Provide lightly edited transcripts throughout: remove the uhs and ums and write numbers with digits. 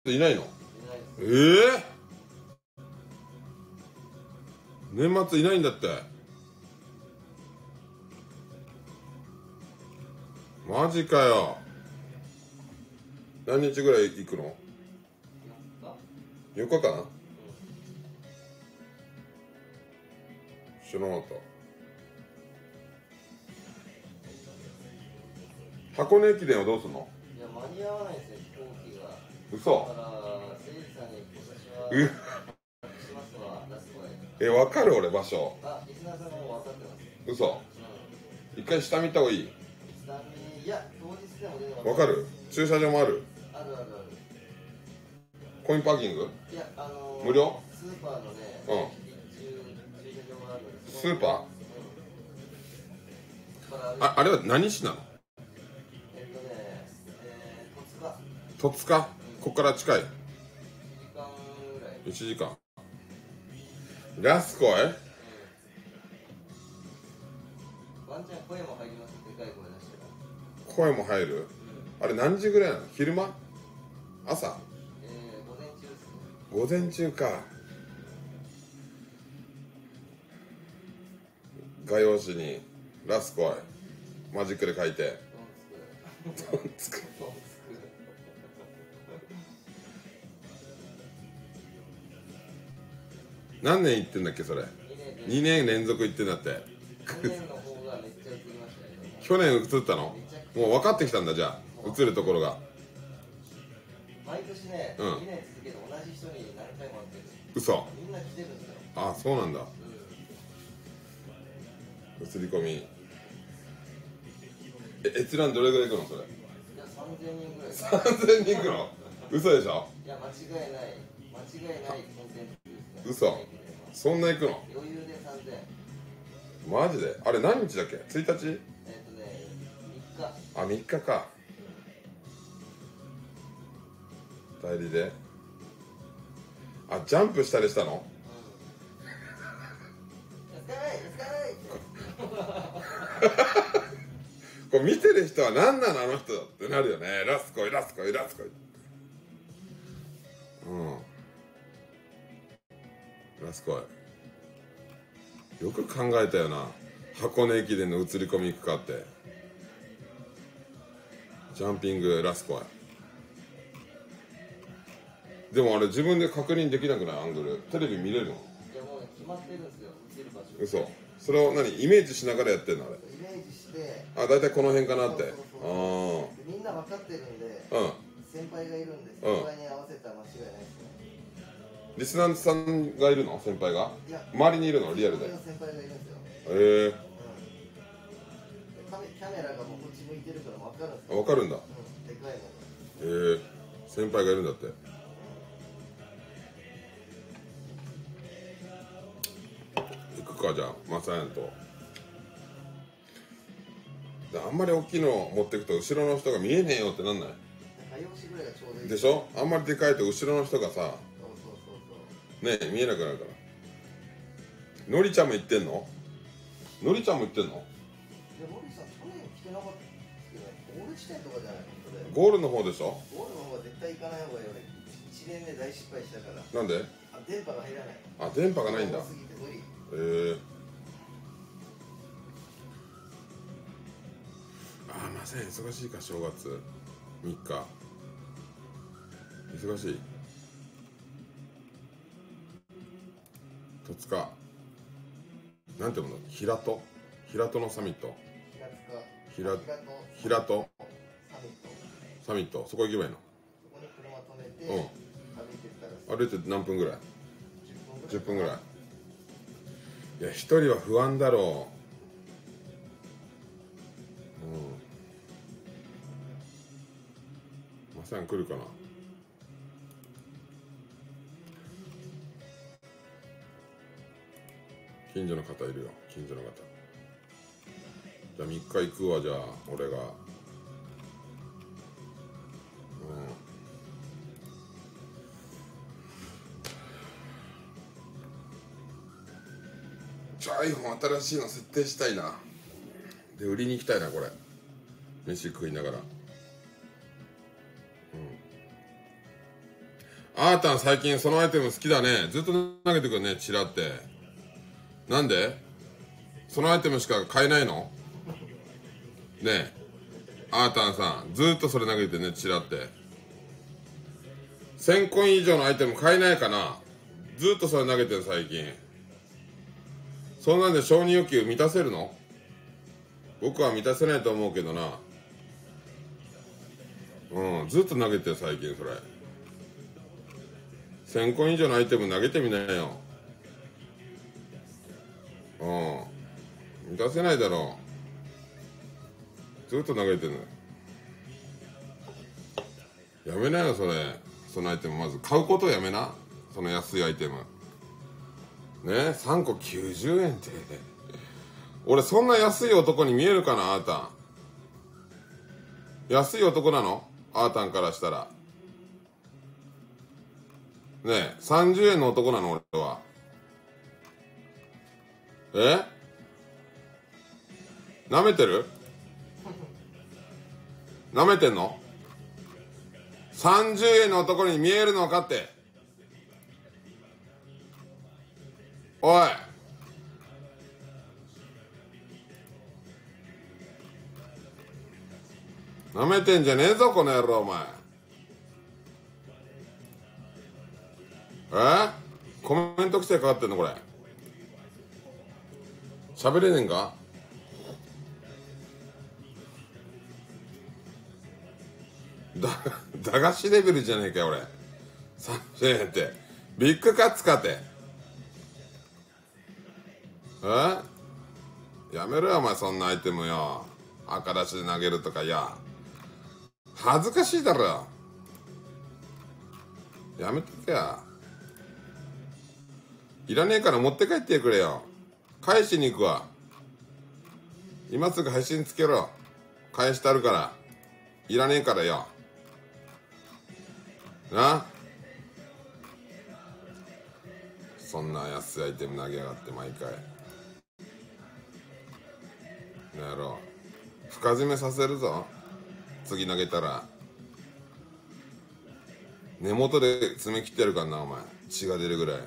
いないの？年末いないんだって。マジかよ。何日ぐらい行くの？4日間？知らなかった。箱根駅伝はどうすんの？ いや、間に合わないですよ、飛行機が。 嘘。 だから、誠司さんに今年はしますわ、ラストへ。 わかる俺場所。 あ、リスナーさんも分かってます。 嘘。一回下見た方がいい。 下見、いや、当日でも出てます。 わかる？駐車場もある？ あるあるある。 コインパーキング？ いや、 無料？ スーパーのね、 うん。 駐車場があるので。 スーパー？ あれは何市なの？戸塚。ここから近い。1時間。ラスコへ？ ワンちゃん声も入ります。でかい声出してた。 声も入る？あれ何時ぐらいなの？昼間？朝？ 午前中ですね。 午前中か。画用紙にラスコへマジックで書いて。 ドンつく。 何年行ってんだっけそれ？2年連続行ってんだって。 2年の方がめっちゃ映りましたけど。 去年映ったの？もう分かってきたんだ。じゃあ映るところが毎年ね、2年続けて同じ人に何回も会ってる。 嘘。 みんな来てるんですよ。 あ、そうなんだ。映り込み。閲覧どれぐらい行くのそれ？いや、3000人ぐらい。 3000人行くの？嘘でしょ？ いや、間違いないコンテンツですね。 嘘。そんな行くの？ 余裕で3000。 マジで？あれ何日だっけ？1日？ 3日。 あ、3日か。代理で。あ、ジャンプしたりしたの？こう見てる人は何なのあの人ってなるよね。ラスコイラスコイラスコイ。ラスコイ。よく考えたよな。箱根駅伝の映り込み行くかって。ジャンピングラスコイ。でもあれ自分で確認できなくない？アングルテレビ見れるの？ いや、もう決まってるんですよ、映る場所。 嘘。それを何イメージしながらやってんの？あれイメージして、 あ、大体この辺かなって。 みんな分かってるんで、先輩がいるんで、先輩に合わせたら間違いないですね。 リスナーさんがいるの？先輩が？周りにいるの？リアルで。 先輩がいるんですよ。キャメラがもうこっち向いてるから分かるんですよ。 分かるんだ。 でかいの。 先輩がいるんだって。行くかじゃあ、マサヤンと。あんまり大きいの持ってくと後ろの人が見えねえよってなんない？でしょ？あんまりでかいと後ろの人がさ、ねえ見えなくなるから。のりちゃんも行ってんの？のりちゃんも行ってんの？ いや、のりさん去年来てなかったですけど、ゴール地点とかじゃないの？ ゴールの方でしょ？ ゴールの方は絶対行かない方がいいよね。1年目大失敗したから。 なんで？ 電波が入らない。 あ、電波がないんだ。 多すぎて無理。 あ、まさに忙しいか。正月3日忙しい。戸塚なんていうの？平戸のサミット。平戸サミット。そこ行けばいいの？ そこに車止めて、歩いてったら歩いて何分ぐらい？10分ぐらい。いや、一人は不安だろう。マサヤン来るかな？近所の方いるよ。近所の方。じゃあ3日行くわ。じゃあ俺がiPhone 新しいの設定したいな。で売りに行きたいなこれ。飯食いながら。 あーたん最近そのアイテム好きだね。ずっと投げてくるね、チラって。なんでそのアイテムしか買えないの？ねえ、あーたんさんずっとそれ投げてね、チラって。1000コイン以上のアイテム買えないかな。ずっとそれ投げてる最近。そんなんで承認欲求満たせるの？僕は満たせないと思うけどな。うん、ずっと投げてる最近それ。1000コイン以上のアイテム投げてみなよ。うん、満たせないだろう。ずっと投げてるの。やめなよそれ。そのアイテムまず買うことをやめな。その安いアイテムね。3個90円って俺そんな安い男に見えるかな。あーたん安い男なの？あーたんからしたらねえ、30円の男なの俺は。なめてる？なめてんの？30円の男に見えるのかって。おい、なめてんじゃねえぞこの野郎お前。コメント規制かかってんのこれ。喋れねえんか？駄菓子レベルじゃねえかよ俺。30円ってビッグカツかって。やめろよお前、そんなアイテムよ。赤出しで投げるとか。いや恥ずかしいだろよ。やめてけや。いらねえから持って帰ってくれよ。返しに行くわ。今すぐ配信つけろ。返してあるから。いらねえからよな。そんな安いアイテム投げやがって毎回。やろう。深爪させるぞ次投げたら。根元で爪切ってやるからなお前。血が出るぐらい。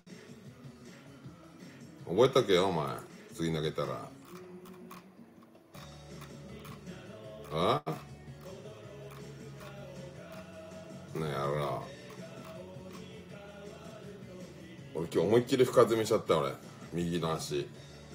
覚えとけよお前、次投げたら。ねえやろう。俺今日思いっきり深爪しちゃった俺、右の足。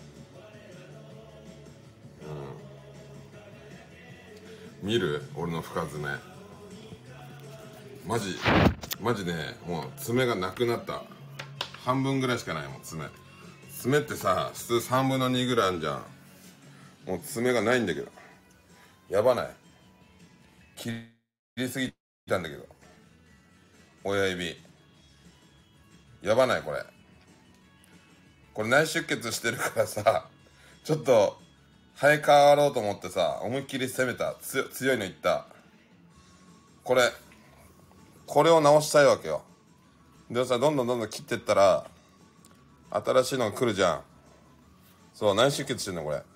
見る俺の深爪。マジね、もう爪がなくなった。半分ぐらいしかないもん爪ってさ、普通3分の2ぐらいあんじゃん。もう爪がないんだけど。やばない？切りすぎたんだけど親指。やばない？これ内出血してるからさ、ちょっと生え変わろうと思ってさ、思いっきり攻めた。強いのいった。これを直したいわけよ。でさ、どんどん切ってったら新しいのが来るじゃん。そう、内出血してんのこれ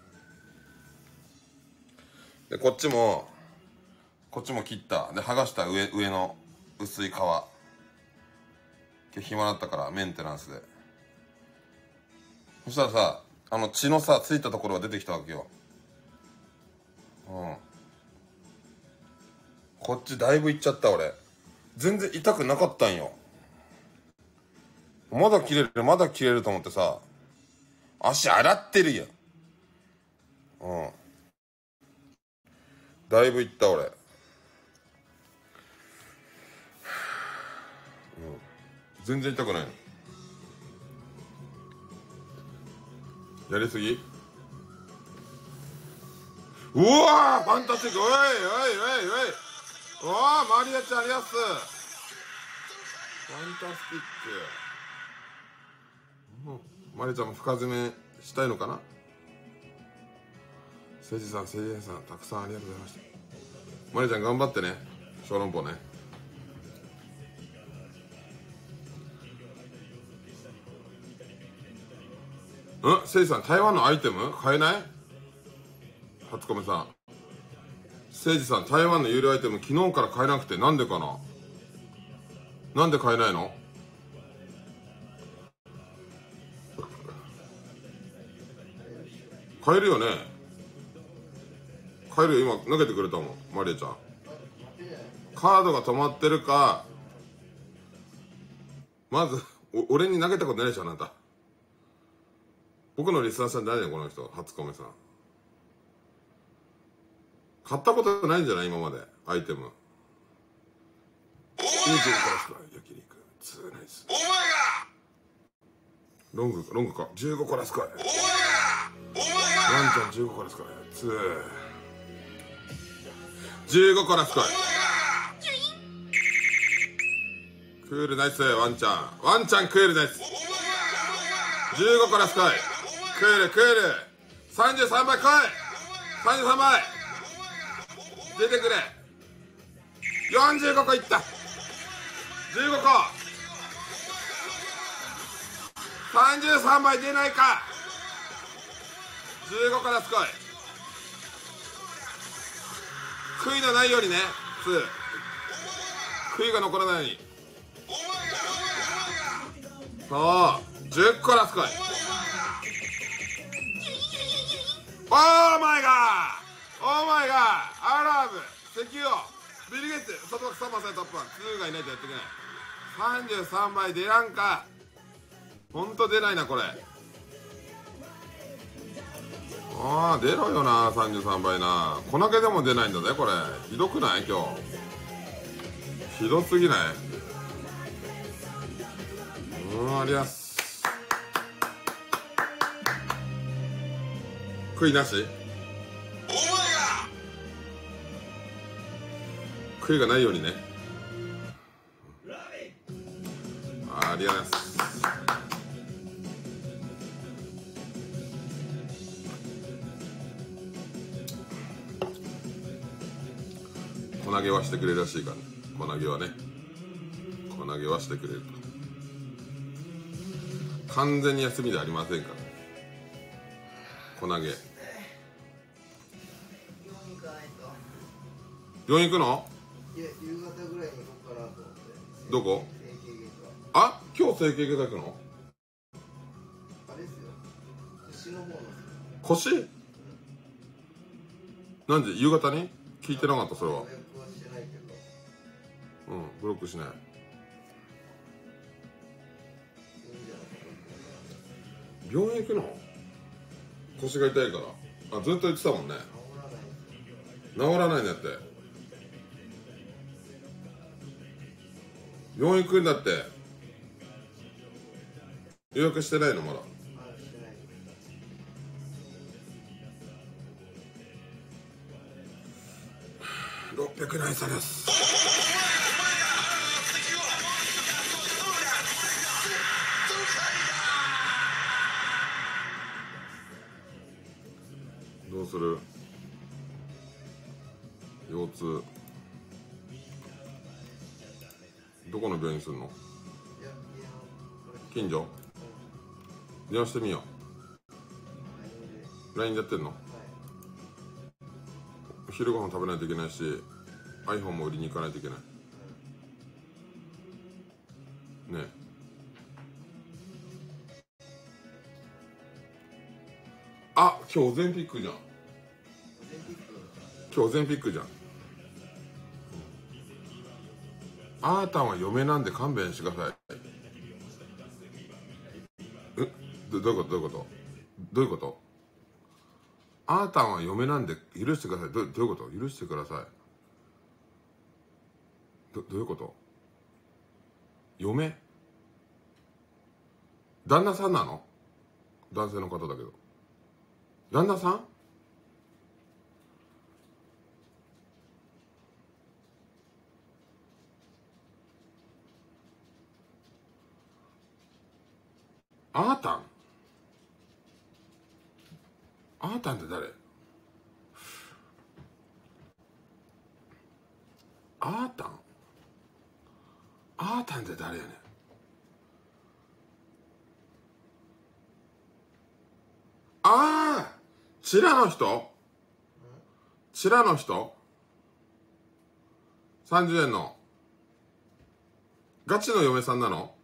で。こっちも切った。で剥がした上の薄い皮。今日暇だったからメンテナンスで。そしたらさ、血のさついたところが出てきたわけよ。こっちだいぶいっちゃった俺。全然痛くなかったんよ。まだ切れると思ってさ、足洗ってるよ。だいぶいった俺。全然痛くないの。やりすぎ？うわーファンタスティック。おいおーマリアちゃんありがとう。ファンタスティック。マリアちゃんも深爪したいのかな。せいじさんたくさんありがとうございました。マリアちゃん頑張ってね、小籠包ね。せいじさん台湾のアイテム買えない？初コメさん、せいじさん台湾の有料アイテム昨日から買えなくてなんでかな。 なんで買えないの？買えるよね。買えるよ。今投げてくれたもん、マリアちゃん。カードが止まってるか、まず俺に投げたことないでしょ、あなた。僕のリスナーさん誰だよ、この人。初コメさん。買ったことないんじゃない今まで、アイテム。25からすか、焼肉。2ナイス。お前がロングか。15からすか。お前がワンちゃん15からすか。15からすか。クールナイス、ワンちゃん。ワンちゃんクールナイス。15からすかい。クール。33倍来い。33倍。出てくれ。45個いった。15個。33倍出ないか。15からすこい。悔いのないようにね。悔いが残らないように。そう10個からすこい。オーマイガーアラブ石油ビル・ゲイツ外枠3番されトップ1 2がいないとやっていけない。33倍出らんか。ほんと出ないなこれ。出ろよな33倍な。粉気でも出ないんだねこれ。ひどくない？今日ひどすぎない？ありゃす。悔いなし？悔いがないようにね。ありがとうございます。粉揚げはしてくれるらしいからね。粉揚げはね。粉揚げはしてくれると。完全に休みではありませんから。粉揚げ。病院行くの？ いや、夕方ぐらいに行こうかなと思って。 どこ？ 整形外科。あ、今日整形外科行くの？ あれですよ。腰の方の。 腰？なんで夕方に？聞いてなかったそれは。 予約はしてないけど。 ブロックしない。病院行くの？腰が痛いから。ずっと言ってたもんね。治らないんだって。病院行くんだって。予約してないのまだ。600ナイスです。どうする？腰痛。どこの病院するの？近所？電話してみよう。 LINE でやってんの？昼ご飯食べないといけないし iPhone も売りに行かないといけないね。あ、今日オゼンピックじゃん。今日オゼンピックじゃん。あーたんは嫁なんで勘弁してください。どういうことあーたんは嫁なんで許してください。どういうこと？許してください。どういうこと？嫁？旦那さんなの？男性の方だけど。旦那さん？あーたん？あーたんって誰？あーたん？あーたんって誰やねん。ああ、チラの人？チラの人？ 30 円のガチの嫁さんなの？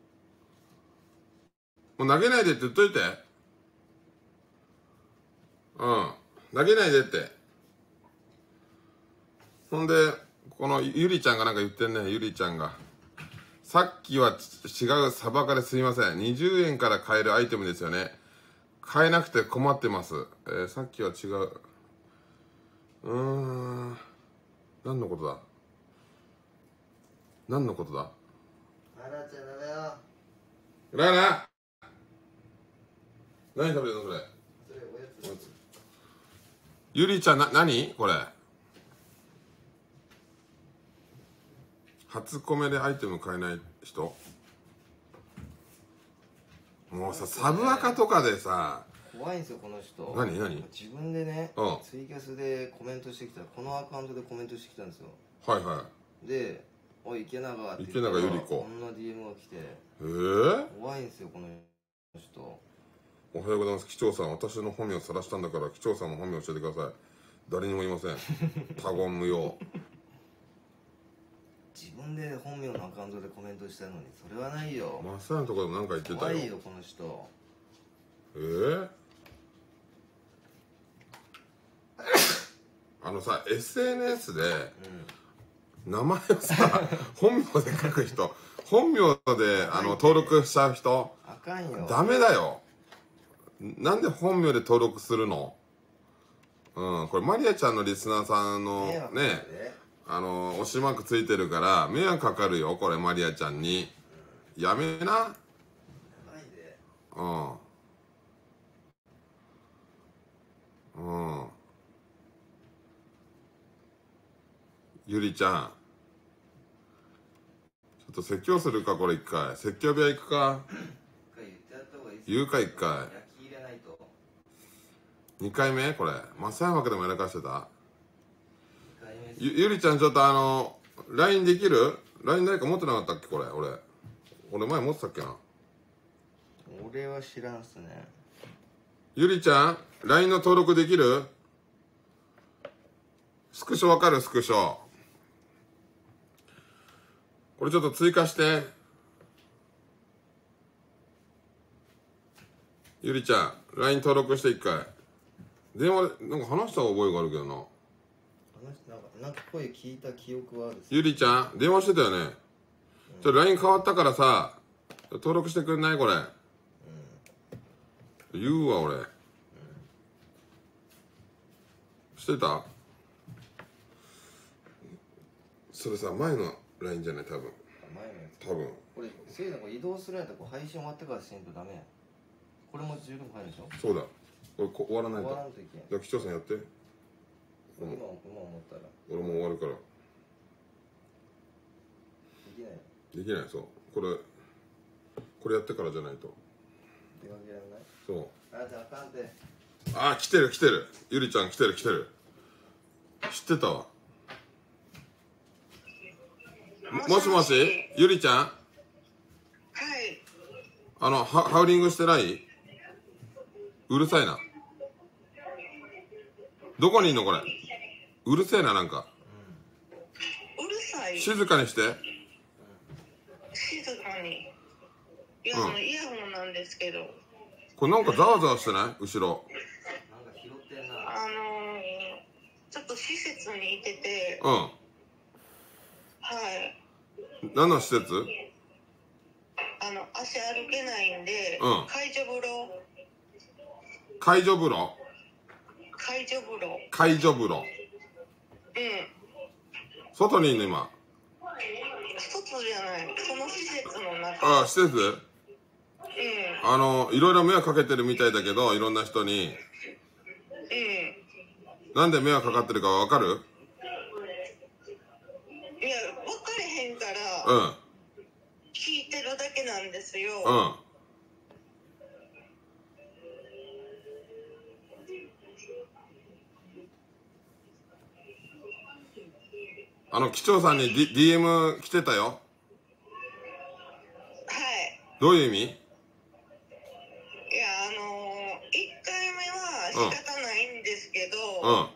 もう投げないでって言っといて。うん。投げないでって。ほんで、このゆりちゃんがなんか言ってんね、ゆりちゃんが。さっきは違うサバカですいません。20円から買えるアイテムですよね。買えなくて困ってます。さっきは違う。何のことだ？何のことだ？ ララちゃんダメよ。 ララ何食べるのそれ？ それおやつ。 ゆりちゃん何これ？初コメでアイテム買えない人？もうさ、サブアカとかでさ、 怖いんですよこの人。 何自分でね、ツイキャスでコメントしてきたら、このアカウントでコメントしてきたんですよ。 はいはい。 で、おい池永って言ったら、池永ゆり子、 こんな DM が来て、怖いんですよこの人。 おはようございます。機長さん、私の本名を晒したんだから機長さんの本名を教えてください。誰にもいません。他言無用。 自分で本名のアカウントでコメントしたのにそれはないよ。 マッサーのところで何か言ってたよ。 怖いよこの人。 あのさ、 SNS で名前をさ、本名で書く人、本名で登録しちゃう人、 あかんよ。 ダメだよ。なんで本名で登録するの？これマリアちゃんのリスナーさんのね、推しマークついてるから迷惑かかるよ、これマリアちゃんに。やめな。ゆりちゃん、ちょっと説教するか、これ一回。説教部屋行くか。言うか一回。2回目これ。松山枠でもやらかしてた。ゆりちゃん、ちょっとLINE できる？ LINE 誰か持ってなかったっけこれ。俺前持ってたっけな。 俺は知らんっすね。 ゆりちゃん LINE の登録できる？スクショわかる？スクショこれちょっと追加して。ゆりちゃん LINE 登録して一回。電話でなんか話した覚えがあるけどな。 なんか声聞いた記憶はある。 ゆりちゃん電話してたよね。ちょっと LINE 変わったからさ、登録してくんないこれ。言うわ俺。してた？それさ、前の LINE じゃない多分。 前のやつ。 多分。 これせいぜい移動するんやったら配信終わってからしないとダメや。これも十分入るでしょ。 そうだ。これ終わらないと。 終わらんといけん。 じゃあ機長さんやって。 今思ったら。 俺も終わるから。 できない。 できない。そう。これやってからじゃないと。 出かけられない。 そう。 あじゃあかんて。 あ、来てる。ゆりちゃん来てる。知ってたわ。もしもし、ゆりちゃん。はい。ハウリングしてない？うるさいな。どこにいんのこれ。うるせえな、なんか。 うるさい。 静かにして。 静かに。いや、イヤホンなんですけど。 これなんかざわざわしてない？後ろ。 なんか拾ってんな。 ちょっと施設にいてて。 はい。何の施設？ 足歩けないんで、介助風呂。 介助風呂。外にいんの今。 外じゃない。その施設の中。 ああ、施設？いろいろ迷惑かけてるみたいだけど、いろんな人に。なんで迷惑かかってるかわかる？ いや、分かれへんから。聞いてるだけなんですよ。 機長さんに、DM 来てたよ。 はい。 どういう意味？ いや、1回目は仕方ないんですけど、2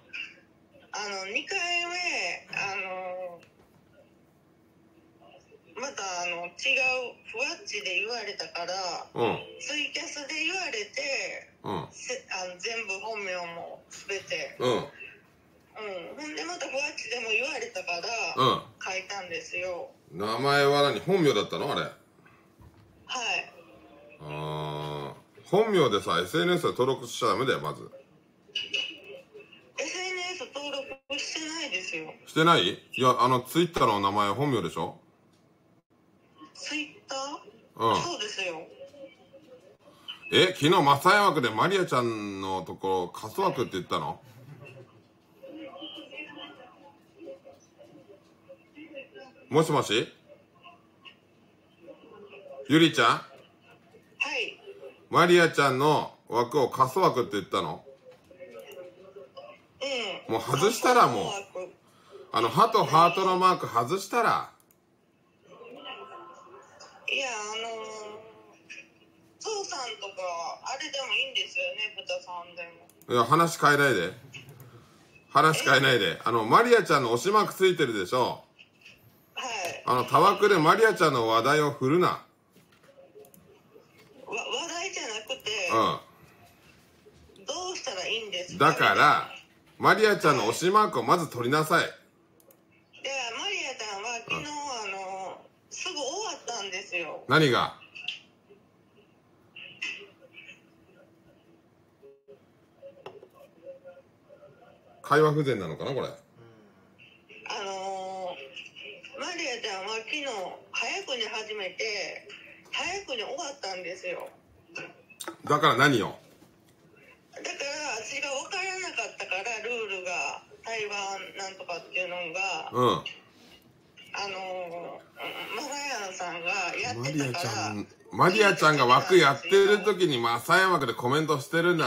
回目、またふわっちで言われたから、ツイキャスで言われて、全部本名も全て、ほんでまたふわっちでも言われたから、書いたんですよ。 名前は何？本名だったのあれ？ はい。 本名でさ、SNS は登録しちゃダメだよ、まず。 SNS 登録してないですよ。 してない？いや、ツイッターの名前本名でしょ？ ツイッター？そうですよ。 昨日、マサヤ枠でマリアちゃんのところ、カス枠って言ったの？もしもし？ゆりちゃん？ はい。 マリアちゃんの枠をカス枠って言ったの？もう外したらもう、歯とハートのマーク外したら。 いや、父さんとか、あれでもいいんですよね、豚さんでも。 いや、話変えないで。話変えないで。マリアちゃんの推しマークついてるでしょ？ はい。 たわくでマリアちゃんの話題を振るな。 話題じゃなくて、どうしたらいいんですか？ だから、マリアちゃんの推しマークをまず取りなさい。 で、マリアちゃんは昨日、すぐ終わったんですよ。 何が？会話不全なのかなこれ。 マリアちゃんは昨日早くに始めて早くに終わったんですよ。 だから何よ？ だから私が分からなかったからルールが台湾なんとかっていうのが、マサヤンさんがやってたからマリアちゃんが枠やってる時にマサヤン枠でコメントしてるんだって。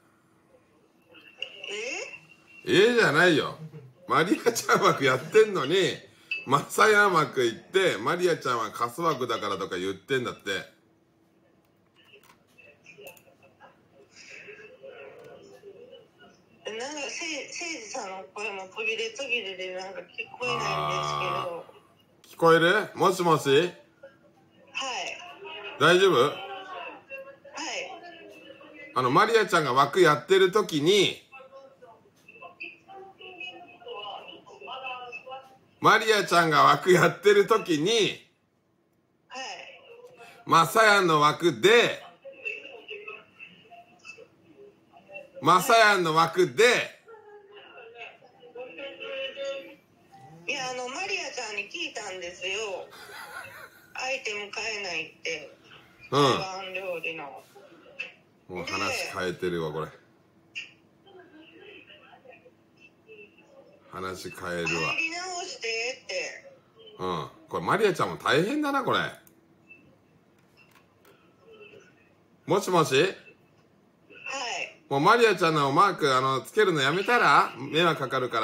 じゃないよ。マリアちゃん枠やってんのにマサヤン枠行ってマリアちゃんはカス枠だからとか言ってんだって。 なんかせいじさんの声も途切れ途切れでなんか聞こえないんですけど。 聞こえる？もしもし？はい。大丈夫？はい。マリアちゃんが枠やってる時にマリアちゃんが枠やってる時にマサヤンの枠でマサヤンの枠でいやマリアちゃんに聞いたんですよ。アイテム買えないって台湾料理の。 もう話変えてるわこれ。話変えるわ。 入り直してって。 これマリアちゃんも大変だなこれ。もしもし？はい。もうマリアちゃんのマークつけるのやめたら迷惑かかるから。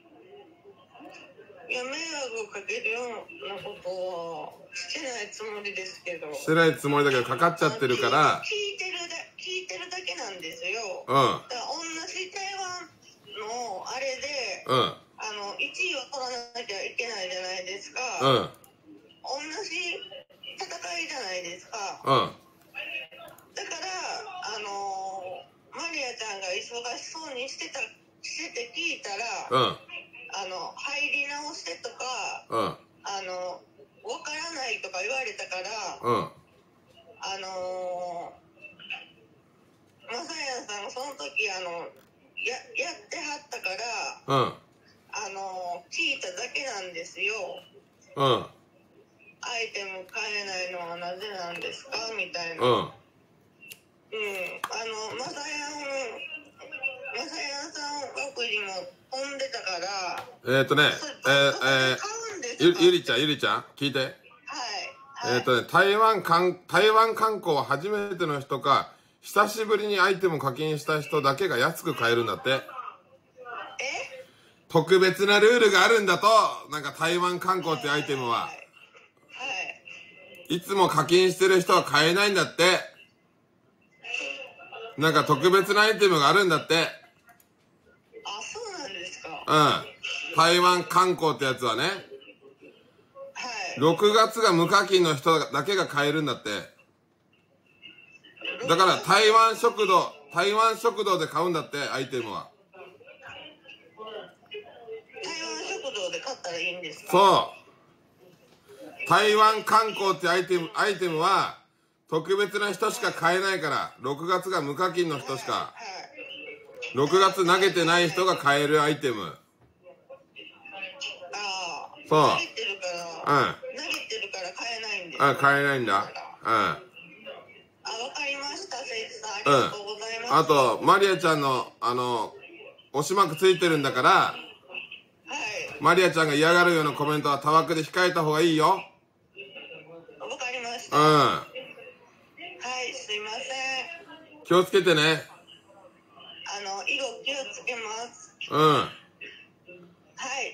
いや迷惑かけるようなことはしてないつもりですけど。 してないつもりだけどかかっちゃってるから。 聞いてるだけなんですよ。だから同じ台湾のあれで、1位を取らなきゃいけないじゃないですか。同じ戦いじゃないですか。だからマリアちゃんが忙しそうにしてて聞いたら、入り直してとか、わからないとか言われたから、マサヤンさんがその時やってはったから、聞いただけなんですよ。アイテム買えないのはなぜなんですかみたいな。マサヤンさん枠にも飛んでたから。 ゆりちゃん聞いて。台湾観光は初めての人か久しぶりにアイテム課金した人だけが安く買えるんだって。特別なルールがあるんだと。なんか台湾観光ってアイテムはいつも課金してる人は買えないんだって。なんか特別なアイテムがあるんだって。 そうなんですか。 台湾観光ってやつはね。 6月が無課金の人だけが買えるんだって。だから台湾食堂で買うんだって、アイテムは。 台湾食堂で買ったらいいんですか？ そう。台湾観光ってアイテムは特別な人しか買えないから、6月が無課金の人しか、6月投げてない人が買えるアイテム。そう。投げてるから買えないんです。買えないんだ。わかりました、せいじさん。ありがとうございます。 あと、マリアちゃんの、押し幕ついてるんだから、マリアちゃんが嫌がるようなコメントはたわくで控えた方がいいよ。 わかりました。はい、すいません。 気をつけてね。 色気をつけます。はい、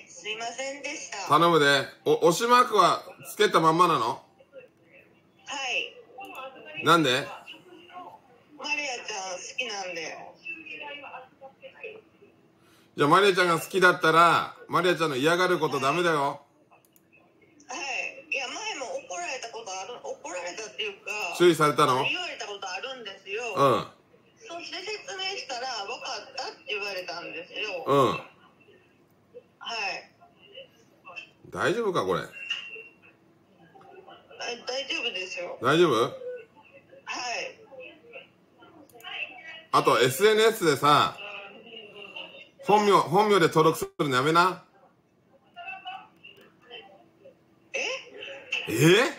すいませんでした。 頼むで。押しマークはつけたまんまなの？ はい。 なんで？ マリアちゃん好きなんで。 じゃあマリアちゃんが好きだったら、マリアちゃんの嫌がることダメだよ。 はい。いや、前も怒られたっていうか、 注意されたの？ 言われたことあるんですよ。そして説明したら、分かったって言われたんですよ。はい。 大丈夫かこれ？ 大丈夫ですよ。 大丈夫？はい。あと SNS でさ、本名で登録するのやめな。 SNS？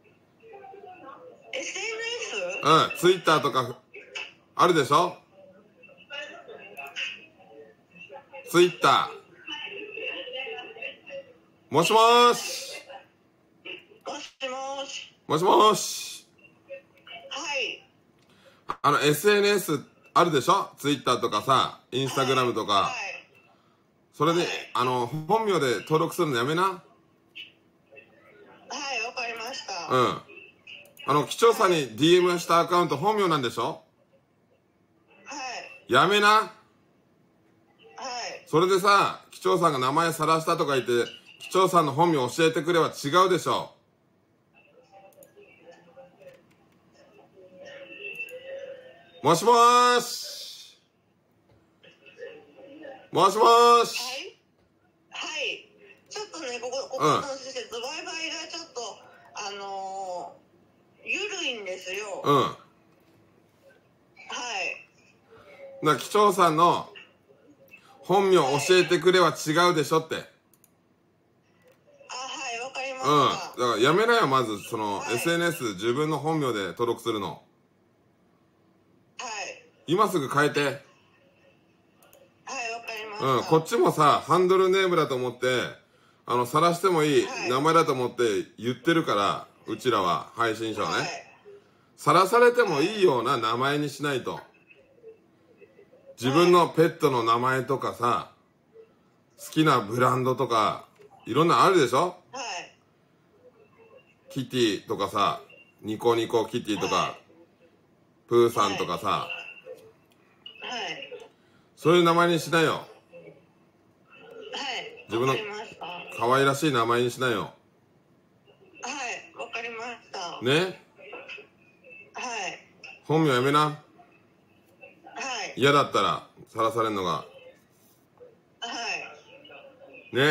Twitter とかあるでしょ？ Twitter。もしもーし。もしもーし。 はい。 SNS あるでしょ？ Twitter とかさ、Instagram とか。はい。それで、本名で登録するのやめな。はい、 わかりました。 機長さんに DM したアカウント本名なんでしょ？ はい。 やめな。はい。それでさ、機長さんが名前晒したとか言って、機長さんの本名教えてくれば違うでしょ。もしもーし。もしもーし。 はい。ちょっとね、ここの施設、Wi-Fi がちょっと、緩いんですよ。はい。 機長さんの本名教えてくれは違うでしょって。はい、 わかりました。 だからやめなよ、まず、SNS 自分の本名で登録するの。今すぐ変えて。はい、わかりました。 こっちもさ、ハンドルネームだと思って、晒してもいい名前だと思って言ってるから、うちらは、配信者はね。晒されてもいいような名前にしないと。自分のペットの名前とかさ、好きなブランドとか、いろんなあるでしょ？はい。キティとかさ、ニコニコキティとか、プーさんとかさ、そういう名前にしなよ。はい。自分の可愛らしい名前にしなよ。 はい、わかりました。 ね？ はい。 本名やめな。はい。 嫌だったら、さらされんのが。 はい。 ね？はい。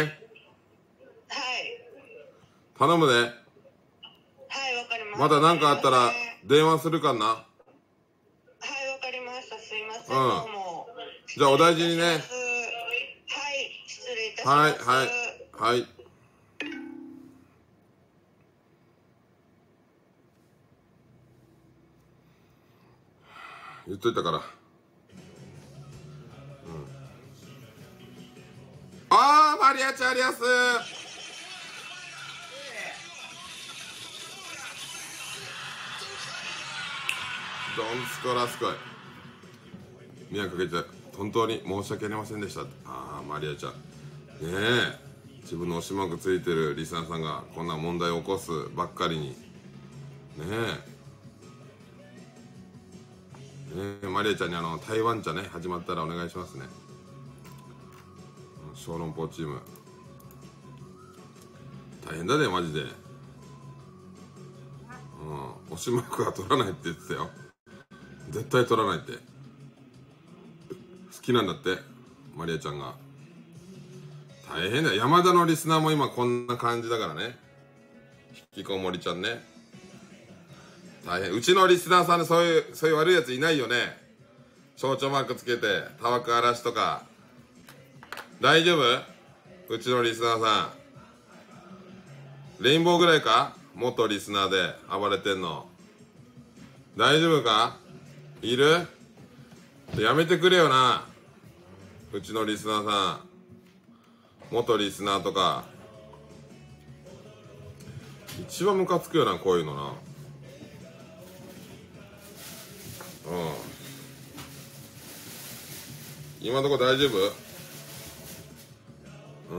頼むで。はい、わかりました。 また何かあったら、電話するかな。 はい、わかりました。すいません。どうも。 じゃあお大事にね。はい、 失礼いたします。 はい。言っといたから。マリアちゃんありやす。ドンスコラスコイ。迷惑かけて本当に申し訳ありませんでした。マリアちゃんねえ、自分の押しマークついてるリスナーさんがこんな問題を起こすばっかりにねえ、マリアちゃんに台湾茶ね始まったらお願いしますね。小籠包チーム大変だねマジで。 星マークは取らないって言ってたよ。絶対取らないって。好きなんだって、マリアちゃんが。大変だよ。山田のリスナーも今こんな感じだからね。引きこもりちゃんね。大変。うちのリスナーさんでそういう悪いやついないよね。象徴マークつけて、たわく嵐とか。大丈夫？うちのリスナーさん。レインボーぐらいか？元リスナーで暴れてんの。大丈夫か？いる？やめてくれよな。うちのリスナーさん。元リスナーとか。一番ムカつくよな、こういうのな。うん。今のとこ大丈夫？うん。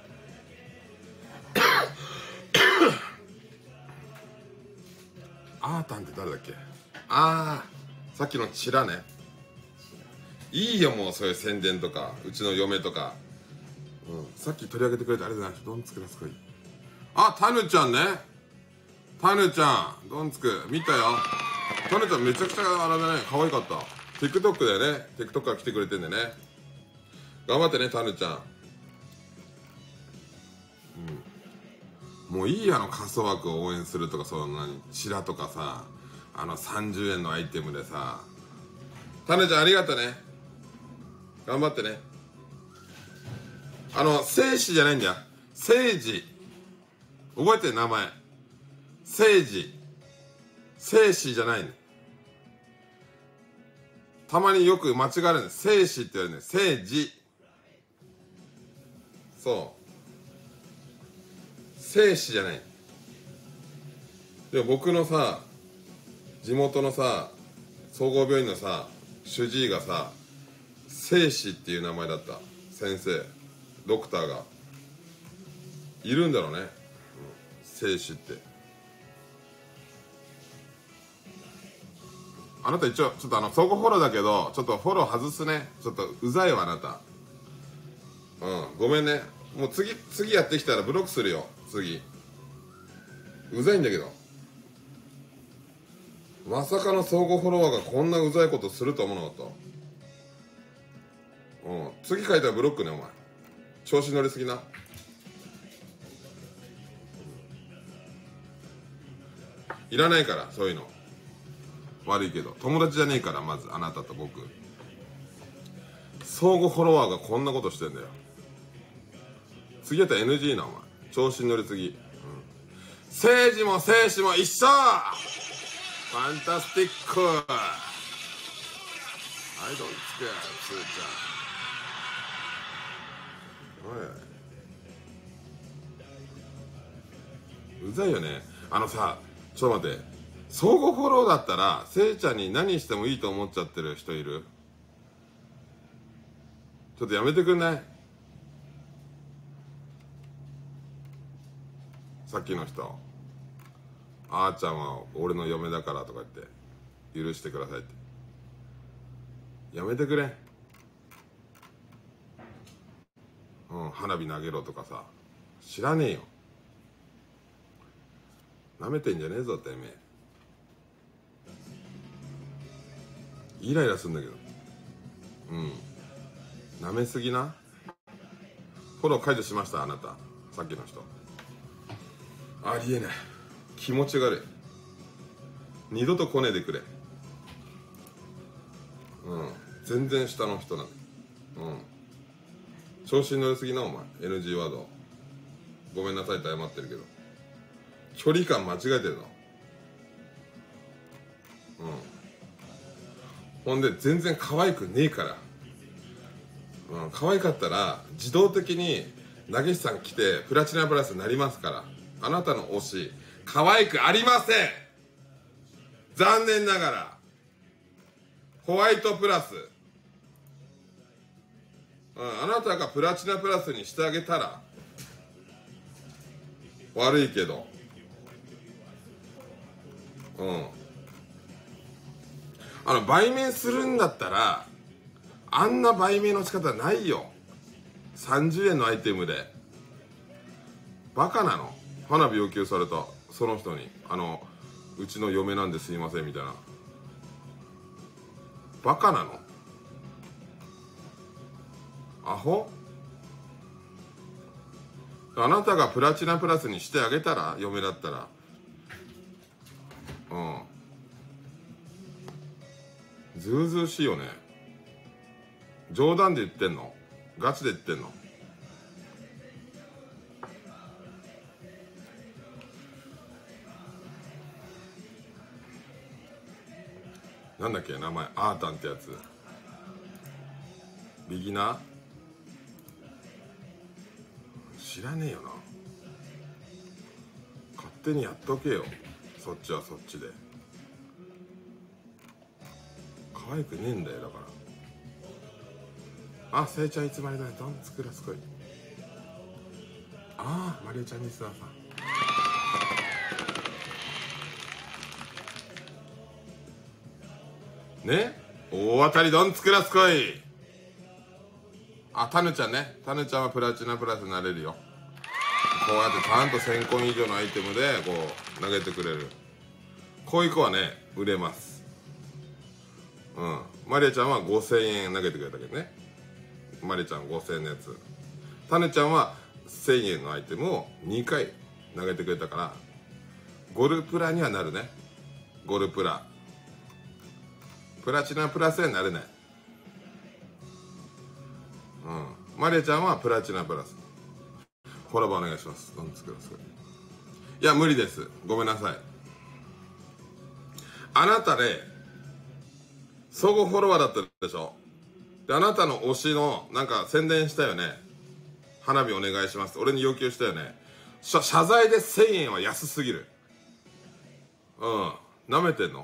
あーたんって誰だっけ？あー、さっきのチラね。いいよ、もうそういう宣伝とか、うちの嫁とか。うん。さっき取り上げてくれてありがとうございます。どんつくだすごい。あ、タヌちゃんね。タヌちゃん、どんつく、見たよ。タヌちゃんめちゃくちゃあれだね、可愛かった。TikTok だよね。TikTok から来てくれてんだよね。頑張ってね、タヌちゃん。うん。もういいや、仮想枠を応援するとか、そんなに、チラとかさ、30円のアイテムでさ。タヌちゃんありがとね。頑張ってね。聖子じゃないんだよ。聖治。覚えてる名前。聖治。聖子じゃないの。たまによく間違えるんです。聖子って言われるんです。聖治。そう。聖子じゃない。でも僕のさ、地元のさ、総合病院のさ、主治医がさ、聖子っていう名前だった。先生。ドクターが。いるんだろうね。聖子って。あなた一応ちょっと相互フォローだけどちょっとフォロー外すね。ちょっとうざいわあなた。ごめんね。もう次やってきたらブロックするよ。次うざいんだけど。まさかの相互フォロワーがこんなうざいことすると思わなかった。次書いたらブロックねお前。調子乗りすぎな。いらないからそういうの。悪いけど友達じゃねえから。まずあなたと僕相互フォロワーがこんなことしてんだよ。次やったら NG なお前。調子に乗りすぎ。聖治も聖子も一緒。ファンタスティック。はいどうつくつーちゃん。うざいよね。さ、ちょっと待って。相互フォローだったらせいちゃんに何してもいいと思っちゃってる人いる？ちょっとやめてくんない？さっきの人、あーちゃんは俺の嫁だからとか言って許してくださいって。やめてくれ。花火投げろとかさ、知らねえよ。なめてんじゃねえぞてめえ。イライラするんだけど。なめすぎな。フォロー解除しましたあなた。さっきの人ありえない。気持ち悪い。二度と来ねえでくれ。全然下の人なんだ。調子に乗りすぎなお前。 NG ワードごめんなさいって謝ってるけど距離感間違えてるの。ほんで全然可愛くねえから。可愛かったら自動的に投げ師さん来てプラチナプラスになりますから。あなたの推し可愛くありません。残念ながらホワイトプラス。あなたがプラチナプラスにしてあげたら悪いけど売名するんだったらあんな売名の仕方ないよ。30円のアイテムでバカなの。花火要求されたその人にうちの嫁なんですいませんみたいな。バカなの？アホ？あなたがプラチナプラスにしてあげたら、嫁だったら。うん。ずうずうしいよね。冗談で言ってんの？ガチで言ってんの？なんだっけ名前、アータンってやつ。ビギナー？知らねえよな。勝手にやっとけよ。そっちはそっちで。可愛くねえんだよだから。あ、せいちゃんいつまでだね。どんつくらすこい。ああ、マリオちゃんリスナーさん。ね、大当たりどんつくらすこい。あ、タヌちゃんね。タヌちゃんはプラチナプラスになれるよ。こうやってちゃんと1000個以上のアイテムでこう投げてくれる。こういう子はね売れます。うん。マリアちゃんは5000円投げてくれたけどね。マリアちゃん5000円のやつ。タヌちゃんは1000円のアイテムを2回投げてくれたからゴルプラにはなるね。ゴルプラ。プラチナプラスになれない。うん。マリアちゃんはプラチナプラス。フォローお願いします。なんですけど、それ。いや、無理です。ごめんなさい。あなたね、総合フォロワーだったでしょ。で、あなたの推しの、なんか宣伝したよね。花火お願いします。俺に要求したよね。謝罪で1000円は安すぎる。うん。舐めてんの？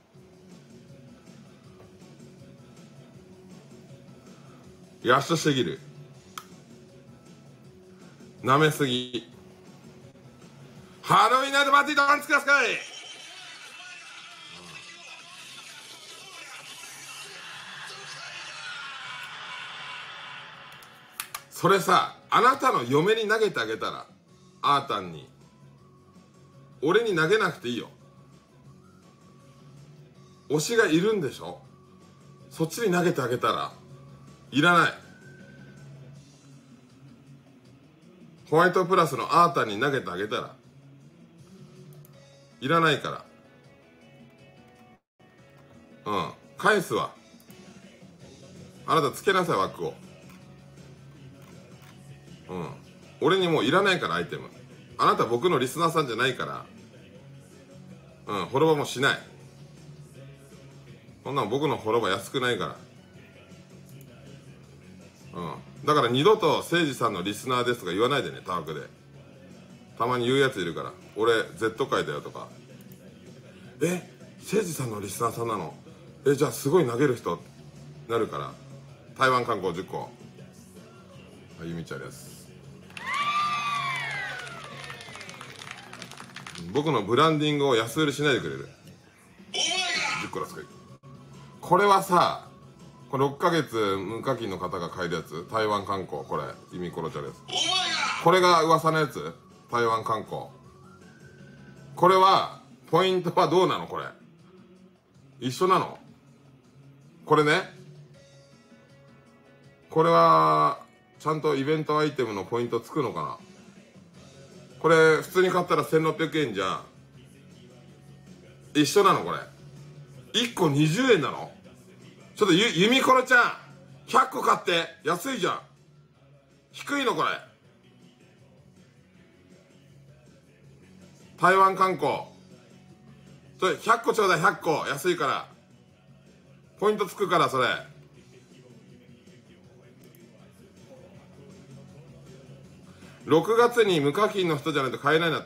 安すぎる。舐めすぎ。ハロウィンナイトパーティーとンツください。それさ、あなたの嫁に投げてあげたら、アータンに。俺に投げなくていいよ。推しがいるんでしょ？そっちに投げてあげたら、いらない。ホワイトプラスのアータンに投げてあげたら、いらないから。うん。返すわ。あなたつけなさい、枠を。うん。俺にもういらないから、アイテム。あなた僕のリスナーさんじゃないから。うん、フォロワーもしない。そんなの僕のフォロワー安くないから。うん。だから二度と誠司さんのリスナーですとか言わないでね、タワークで。たまに言うやついるから。俺、Z 界だよとか。誠司さんのリスナーさんなの？じゃあすごい投げる人なるから。台湾観光10個。ゆみちゃんです。僕のブランディングを安売りしないでくれる。10個らすかい。これはさ、これ6ヶ月無課金の方が買えるやつ。台湾観光。これ、ゆみころちゃんです。これが噂のやつ。台湾観光。これは、ポイントはどうなのこれ。一緒なの？これね。これは、ちゃんとイベントアイテムのポイントつくのかな？これ、普通に買ったら1600円じゃん。一緒なのこれ。1個20円なの？ちょっとゆみころちゃん、100個買って。安いじゃん。低いのこれ。台湾観光。それ100個ちょうだい、100個。安いから。ポイントつくから、それ。6月に無課金の人じゃないと買えないんだって。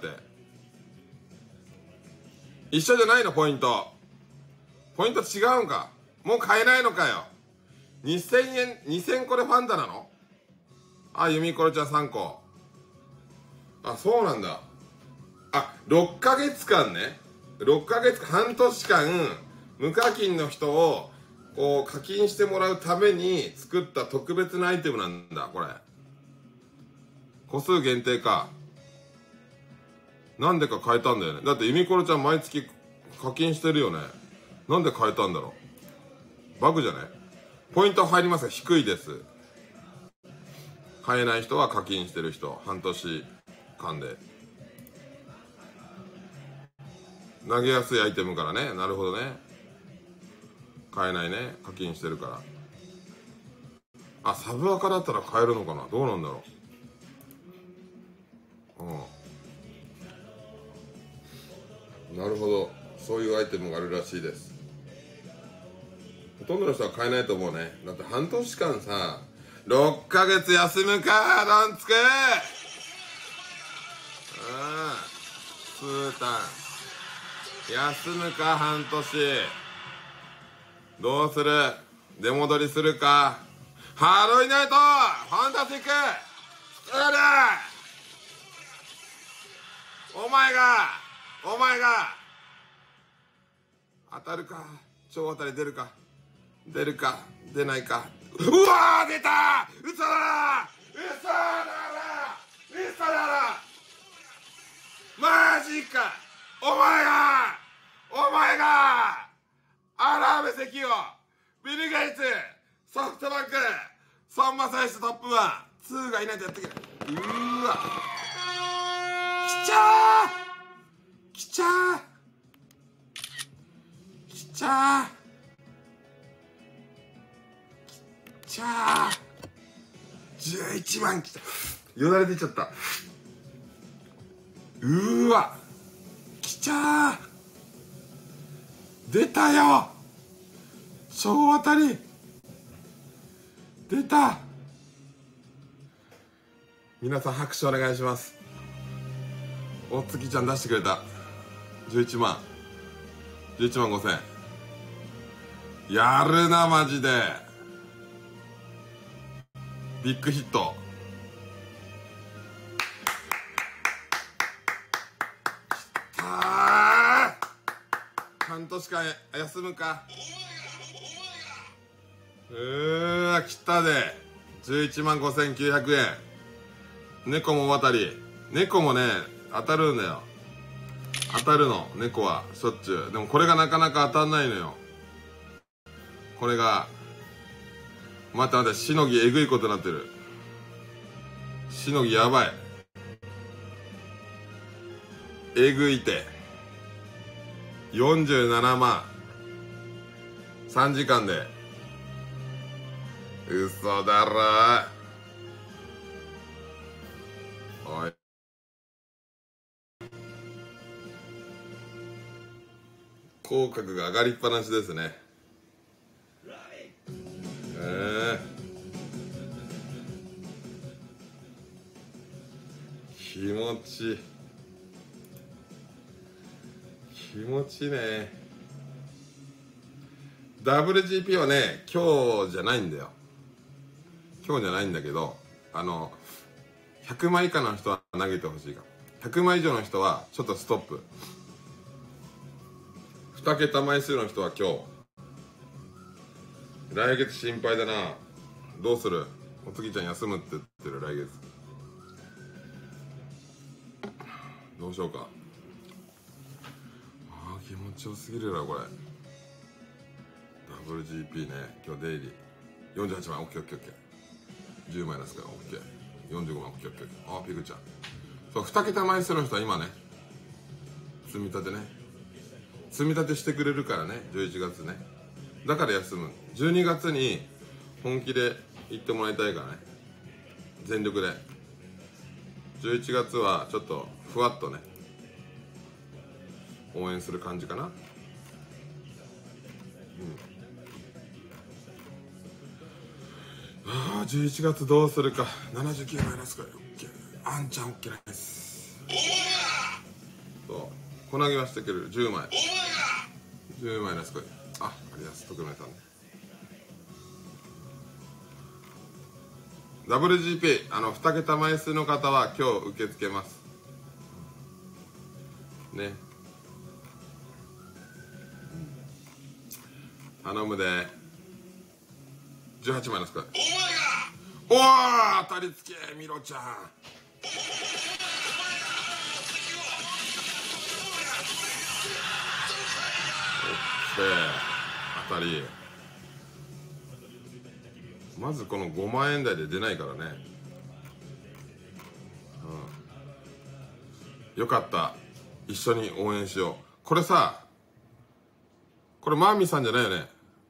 一緒じゃないの、ポイント。ポイント違うんか。もう買えないのかよ。2000円、2000個でファンタなの？あ、ゆみころちゃん3個。あ、そうなんだ。あ、6ヶ月間ね。6ヶ月間、半年間、無課金の人を、こう、課金してもらうために作った特別なアイテムなんだ、これ。個数限定か。なんでか変えたんだよね。だって、ゆみころちゃん毎月課金してるよね。なんで変えたんだろう。バグじゃない？ポイント入りますが低いです。買えない人は課金してる人、半年間で投げやすいアイテムからね。なるほどね。買えないね、課金してるから。サブアカだったら買えるのかな。どうなんだろう。なるほど、そういうアイテムがあるらしいです。ほとんどの人は買えないと思うね。だって半年間さ、6ヶ月休むか、どんつく。スータン休むか、半年。どうする？出戻りするか。ハローイナイトファンタスティックお前が当たるか。超当たり出るか出ないか。うわー、出た。嘘だマジか。お前がアラーム石油、ビル・ゲイツ、ソフトバンク、孫正義トップ1、2がいないとやってくれ。うーわ、来ちゃー11万来た。よだれ出ちゃった。うーわ、来ちゃー、出たよ、超当たり出た。皆さん拍手お願いします。お月ちゃん出してくれた。11万5千。やるなマジで。ビッグヒット。きたー。半年間休むか。来たで。11万5900円。猫も渡り。猫もね、当たるんだよ。当たるの、猫はしょっちゅう。でもこれがなかなか当たんないのよ。これが待って、しのぎえぐいことになってる。しのぎやばい、えぐいて。47万3時間で。嘘だろ。おい、口角が上がりっぱなしですね。気持ちいいね。 WGP はね、今日じゃないんだよ。今日じゃないんだけど、100枚以下の人は投げてほしいから。100枚以上の人はちょっとストップ。2桁枚数の人は今日。来月心配だな。どうする？おつぎちゃん休むって言ってる。来月どうしようか。気持ちよすぎるなこれ。 WGP ね。今日デイリー48万。 OKOKOK。 10枚ですから OK。 45万 OKOKOK。 ピグちゃん、そう、2桁枚数の人は今ね、積み立てね、積み立てしてくれるからね。11月ね、だから休む。12月に本気で行ってもらいたいからね、全力で。11月はちょっとふわっとね、応援する感じかな。11月どうするか。79マイナスか。 OK。 あんちゃん OK です。そう、小投げはしてくれる。10枚10枚なすこい。ありがとう。匿名さんね。WGP、2桁枚数の方は今日受け付けますね。頼むで。18枚のスコア。おー、当たりつけミロちゃん。 当たり。まずこの5万円台で出ないからね。よかった。一緒に応援しよう。これさ、これマーミーさんじゃないよね。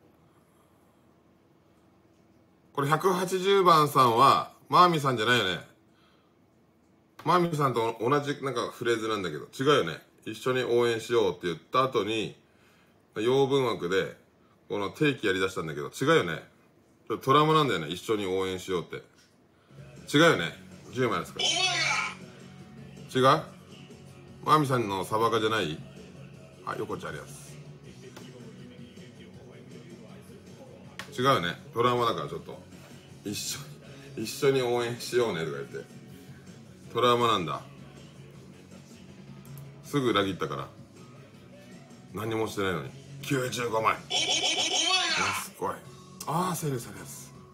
これ180番さんはマーミーさんじゃないよね。マーミーさんと同じなんかフレーズなんだけど、違うよね。一緒に応援しようって言った後に、洋文枠でこの定期やりだしたんだけど、違うよね。ちょっとトラウマなんだよね。一緒に応援しようって。違うよね。10枚ですか。違う？マーミーさんのサバカじゃない？あ、横ちゃんあります。違うよね。トラウマだからちょっと。一緒に応援しようねとか言って。トラウマなんだ。すぐ裏切ったから。何もしてないのに。95枚。すごい。ああ、セールされます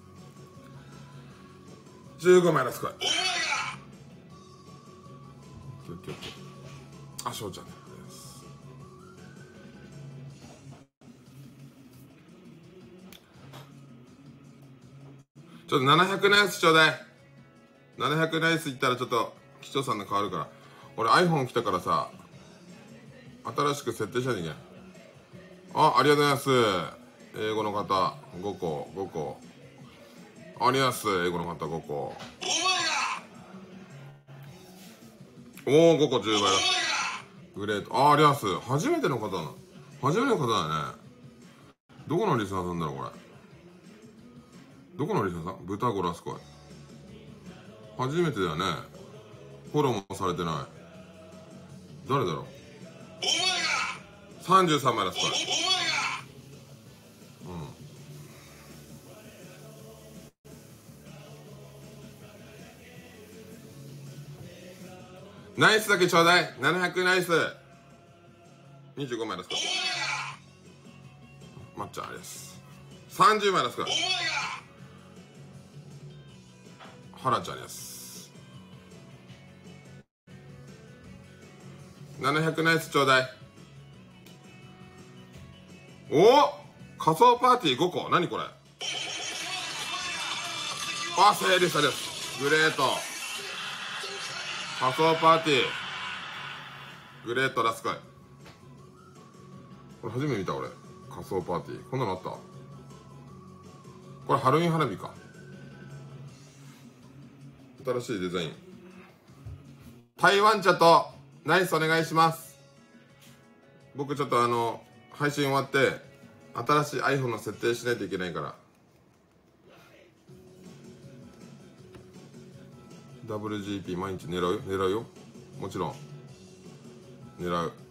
。15枚です。これ。あ、翔ちゃんです。ちょっと700ナイスちょうだい。700ナイスいったらちょっと機長さんの変わるから。俺 iPhone 来たからさ、新しく設定しないといけない。ありがとうございます。英語の方5個。ありがとうございます。英語の方5個。おお、5個10倍だ。グレート。ありがとうございます。初めての方だね。どこのリスナーさんだろう、これ。どこのリスナーさん？豚ゴラスコイ。初めてだよね。フォローもされてない。誰だろう。33枚です、これ。ナイスだけちょうだい。700ナイス。25枚ですか。まっちゃんあれです。30枚ですか。はらちゃんです。700ナイスちょうだい。おお、仮想パーティー5個。何これ。あ、セールしたです。グレート。仮想パーティーグレートラスカイ。これ初めて見た俺。仮想パーティーこんなのあった。これハロウィン花火か。新しいデザイン。台湾茶とナイスお願いします。僕ちょっと配信終わって新しい iPhone の設定しないといけないから。WGP 毎日狙うよ。もちろん狙う。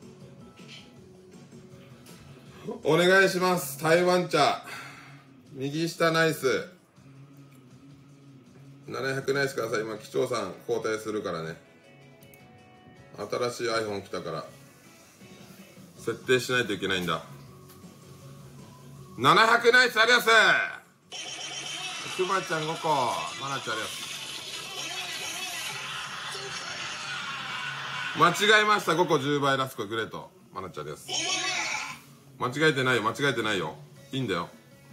お願いします。台湾茶右下ナイス。700ナイスください。今機長さん交代するからね。新しい iPhone 来たから設定しないといけないんだ。700ナイスありがとう。くまちゃん5個、まなちゃんありがとう。間違えました。5個10倍ラスコグレートマナちゃんです。間違えてないよ。いいんだよ。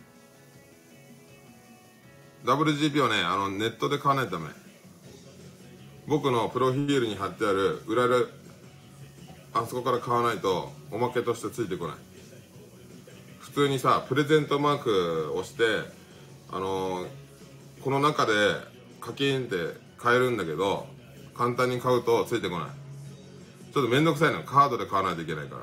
WGP をねネットで買わないとダメ。僕のプロフィールに貼ってある裏であそこから買わないとおまけとしてついてこない。普通にさプレゼントマークをしてこの中で課金って買えるんだけど簡単に買うとついてこない。ちょっとめんどくさいの。カードで買わないといけないから。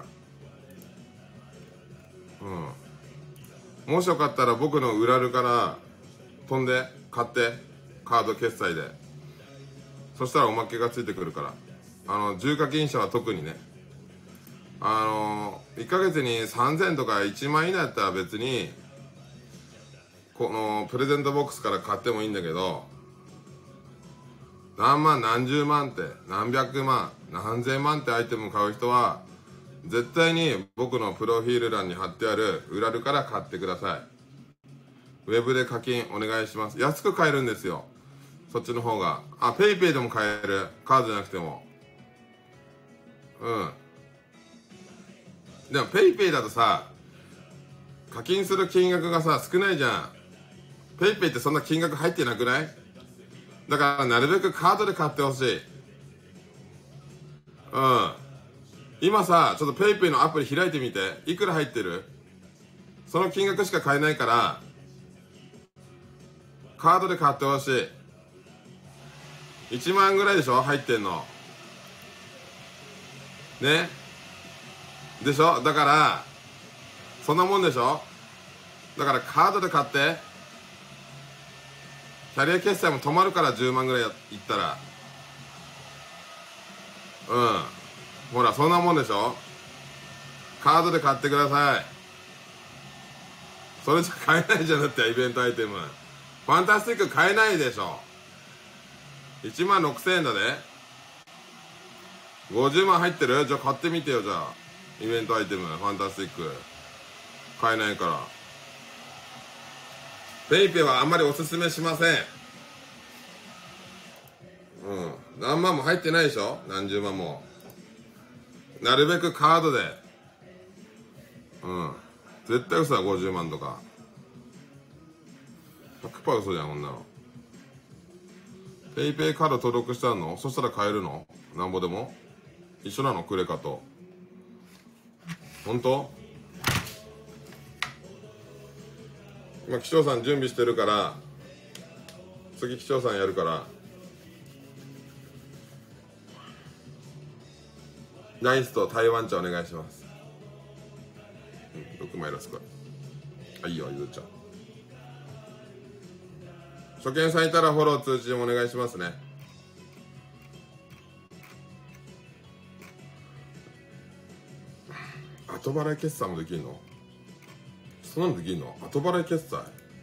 もしよかったら僕の裏から飛んで買ってカード決済で。そしたらおまけがついてくるから。重課金者は特にね。1ヶ月に3000とか1万以内だったら別にこのプレゼントボックスから買ってもいいんだけど、何万何十万って何百万何千万ってアイテム買う人は絶対に僕のプロフィール欄に貼ってある裏ルから買ってください。ウェブで課金お願いします。安く買えるんですよ、そっちの方が。ペイペイでも買える。カードじゃなくても。でもペイペイだとさ課金する金額がさ少ないじゃん。ペイペイってそんな金額入ってなくない？だからなるべくカードで買ってほしい。今さちょっとペイペイのアプリ開いてみて。いくら入ってる？その金額しか買えないからカードで買ってほしい。1万ぐらいでしょ入ってんのね。でしょ。だからそんなもんでしょ。だからカードで買って。キャリア決済も止まるから10万ぐらいいったら。ほらそんなもんでしょ。カードで買ってください。それじゃ買えないじゃん。だってイベントアイテムファンタスティック買えないでしょ。1万6000円だね。50万入ってる？じゃあ買ってみてよ。じゃあイベントアイテムファンタスティック買えないから。ペイペイはあんまりおすすめしません。何万も入ってないでしょ。何十万も。なるべくカードで。絶対嘘だ。50万とか 100% 嘘じゃんこんなの。ペイペイカード登録したの？そしたら買えるの？なんぼでも一緒なの？クレカと。本当？今機長さん準備してるから次機長さんやるからナイスと台湾茶お願いします。6枚よろしく。いいよゆずちゃん。初見さんいたらフォロー通知もお願いしますね。後払い決済もできんの？そんなのできんの？後払い決済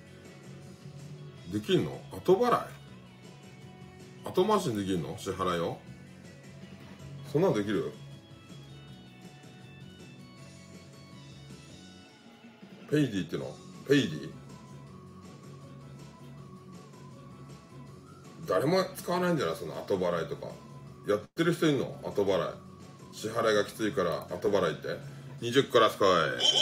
できんの？後払い後回しにできんの？支払いをそんなのできる？ペイディっての？ペイディ誰も使わないんじゃない？その後払いとかやってる人いんの？後払い支払いがきついから後払いって20からすかい。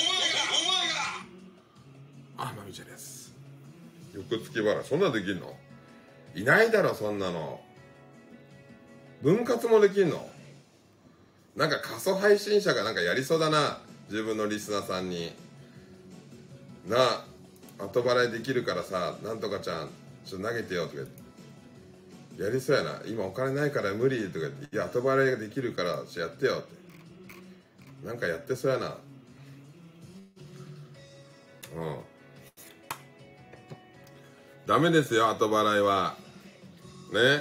あ、まみちゃんです。翌月払いそんなのできんの？いないだろそんなの。分割もできんの？なんか仮想配信者がなんかやりそうだな。自分のリスナーさんになあ後払いできるからさなんとかちゃんちょっと投げてよとか言ってやりそうやな。今お金ないから無理とか言って、いや後払いができるからやってよってなんかやってそうやな。ダメですよ後払いはね。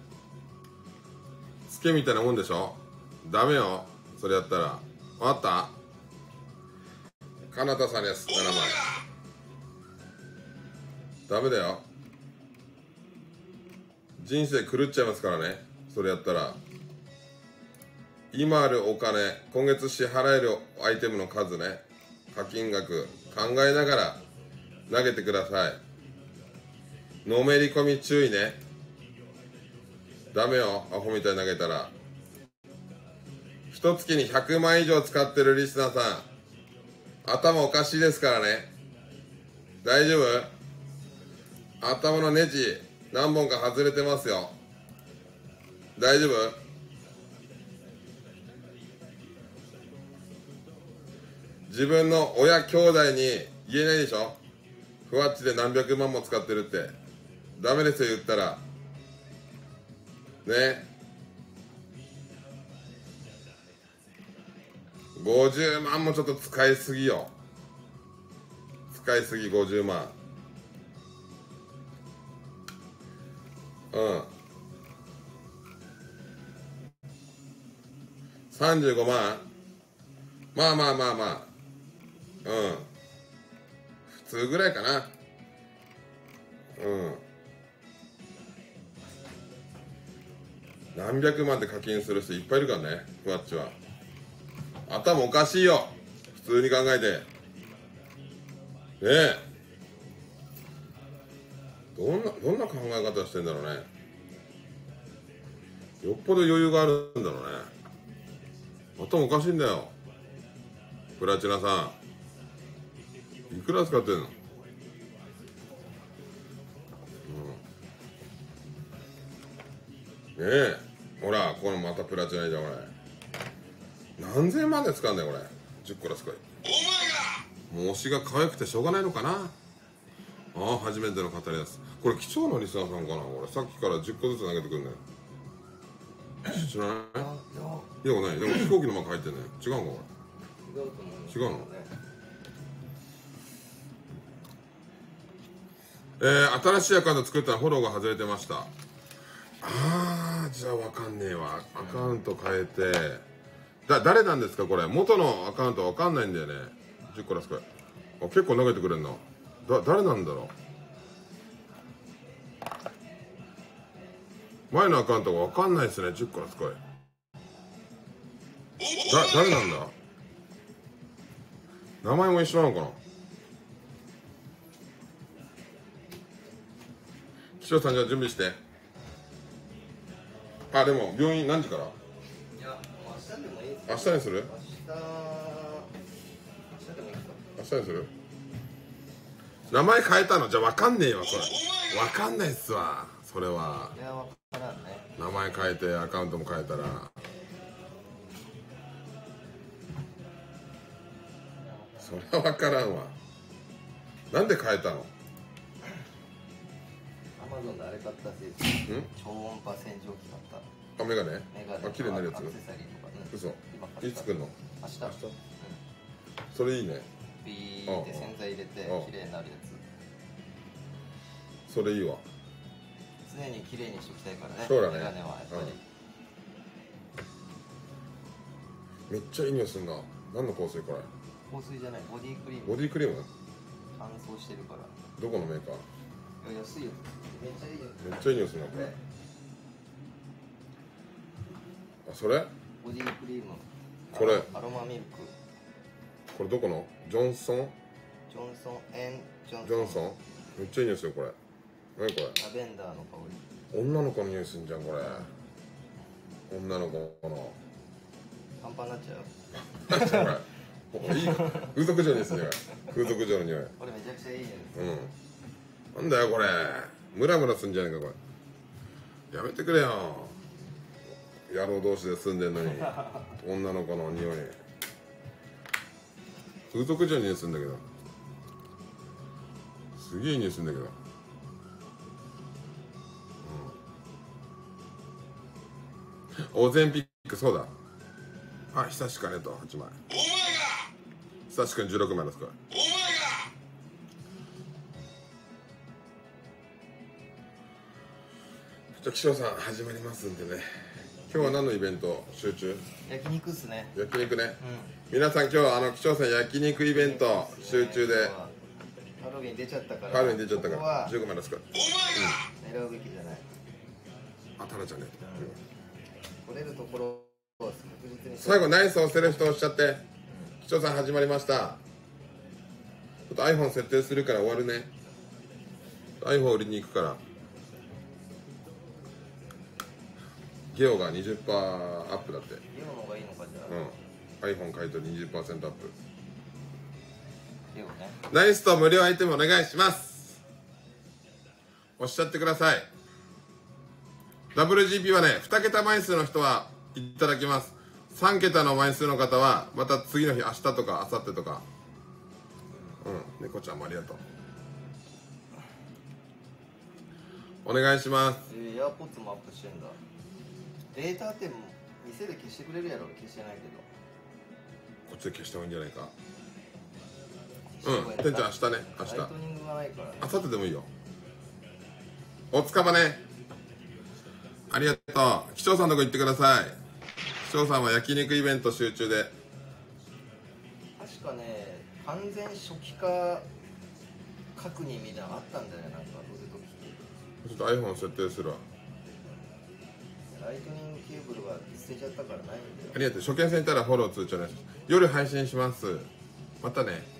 ツケみたいなもんでしょ。ダメよそれやったら。分かった？かなたさんです。7枚ダメだよ。人生狂っちゃいますからねそれやったら。今あるお金今月支払えるアイテムの数ね課金額考えながら投げてください。のめり込み注意ね。ダメよアホみたいに投げたら。一月に100万以上使ってるリスナーさん頭おかしいですからね。大丈夫？頭のネジ何本か外れてますよ。大丈夫？自分の親兄弟に言えないでしょ。ふわっちで何百万も使ってるってダメですよ言ったらね。50万もちょっと使いすぎよ。使いすぎ50万。35万まあ普通ぐらいかな。何百万って課金する人いっぱいいるからねふわっちは。頭おかしいよ普通に考えてねえ。どんな考え方してんだろうね。よっぽど余裕があるんだろうね。頭おかしいんだよプラチナさん。 いくら使ってんの？ねえ、ほら、これまたプラチナじゃん、これ。何千万で使うんだよ、これ。10個らすこい。もう推しが可愛くてしょうがないのかな。ああ、初めての語りです。これ貴重なリスナーさんかな。これさっきから10個ずつ投げてくるんだよ。知らない？いや、ない。でも飛行機のマーク入ってんね。違うのこれ。違うの？新しいアカウント作ったらフォローが外れてました。あー、じゃあわかんねえわ。アカウント変えて誰なんですかこれ。元のアカウントわかんないんだよね。10個らすこい。あ、結構投げてくれるの。誰なんだろう。前のアカウントがわかんないですね。10個らすこい。誰なんだ。名前も一緒なのかな。岸尾さん、じゃあ準備して。あ、でも病院何時から？いや、明日でもいいです。 明日にする？明日にする？名前変えたの？じゃあ分かんねえわ、それ。分かんないっすわ、それは。 いや、分からんね。名前変えてアカウントも変えたら。それは分からんわ。なんで変えたの？ アマゾンであれ買ったせいで。超音波洗浄機買った。 あ、メガネ？ あ、 綺麗になるやつ？ アクセサリーとかね。 嘘。いつ作るの？ 明日。 それいいね。 ビーって洗剤入れて綺麗になるやつ。それいいわ。 常に綺麗にしておきたいからね。 そうだね。 メガネはやっぱり。 めっちゃいい匂いするな。何の香水これ？ 香水じゃない、ボディクリーム。 ボディクリーム？ 乾燥してるから。 どこのメーカー？ いや、安いよ。めっちゃいいよ。 めっちゃいい匂いするなこれ。あ、それ？ ボディクリーム。 これ。 アロマミルク。 これどこの？ジョンソン？ ジョンソンジョンソン？めっちゃいい匂いするこれ。何これ？ ラベンダーの香り。女の子の匂いするんじゃんこれ。女の子の。 パンパンになっちゃう。 これいい風俗嬢の匂いするね。風俗嬢の匂い。 これめちゃくちゃいい匂いです。 なんだよこれ。ムラムラすんじゃないかこれ。やめてくれよ。野郎同士で住んでんのに女の子の匂い。風俗嬢の匂いするんだけど。すげえ匂いするんだけど。オゼンピック、そうだ。あ、久しかねと8枚。久しくん16枚ですか。じゃあ岸尾さん始まりますんでね。今日は何のイベント？集中？ 焼肉っすね。 焼肉ね。皆さん今日は岸尾さん焼肉イベント集中で。 ハロウィン出ちゃったから。 ハロウィン出ちゃったから15枚ですか。 狙うべきじゃない。 あ、タラちゃんね。 取れるところを確実に。 最後ナイスを押せる人押しちゃって。岸尾さん始まりました。ちょっと iPhone 設定するから終わるね。iPhone 売りに行くから。ゲオが 20% アップだって。 ゲオの方がいいのかじゃあ。iPhone 買い取り 20% アップ。 ゲオね。ナイスと無料アイテムお願いします。押しちゃってください。WGP はね、2桁枚数の人はいただきます。3桁の枚数の方はまた次の日、明日とか明後日とか。猫ちゃんもありがとう。お願いします。 エアポッツもアップしてんだ。データって店で消してくれるやろ。消してないけどこっちで消した方がいいんじゃないか。店長明日ね。明日ライトニングがないからね。 明後日でもいいよ。おつかまね。ありがとう。機長さんのとこ行ってください。機長さんは焼肉イベント集中で。 確かね、完全初期化確認みたいなのあったんだよね。なんかちょっと iPhone 設定するわ。 ライトニングケーブルが捨てちゃったからないんだよ。 ありがとう。初見戦いたらフォロー通知お願いします。夜配信します。またね。